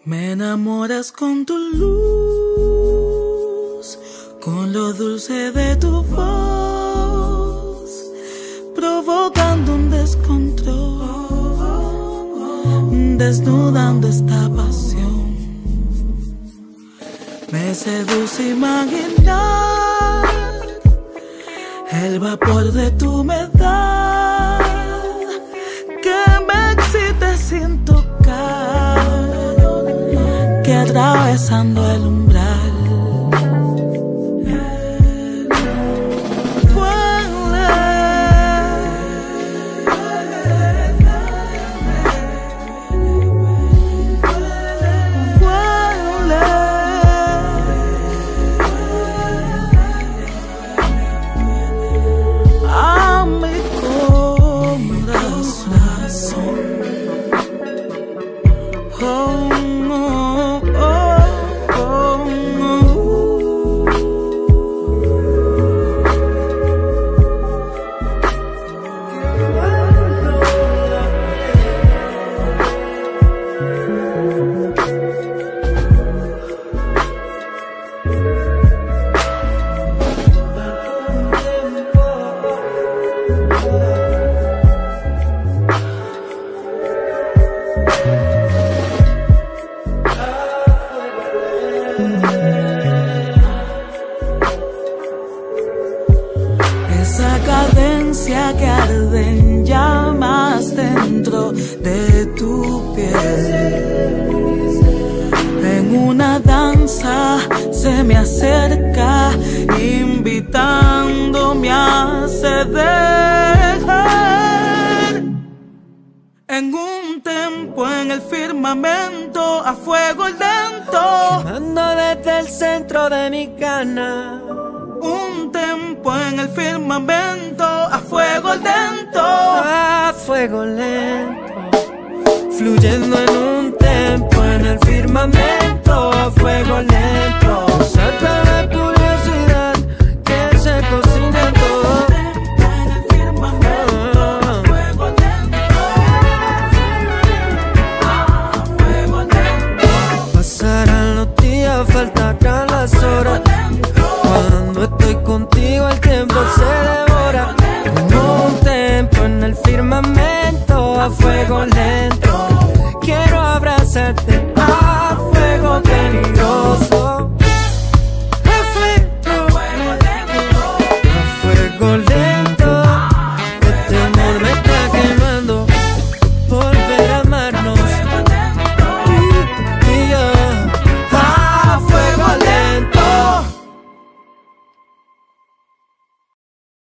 Me enamoras con tu luz, con lo dulce de tu voz, provocando un descontrol, desnudando esta pasión. Me seduce imaginar el vapor de tu humedad que me excite sin tocar, que atravesando el umbral esa cadencia que arde en llamas dentro de tu piel. En una danza se me acerca, invitándome a ceder. En un tempo en el firmamento a fuego lento, quemando desde el centro de mi cana. Un tempo en el firmamento a fuego lento, A fuego lento, fluyendo en un tempo en el firmamento a fuego lento. Salta la curiosidad que se cocina en todo. en el firmamento a fuego lento, a fuego lento. Pasarán los días, faltarán las horas. Cuando estoy contigo el tiempo se devora. En un tempo en el firmamento a fuego lento.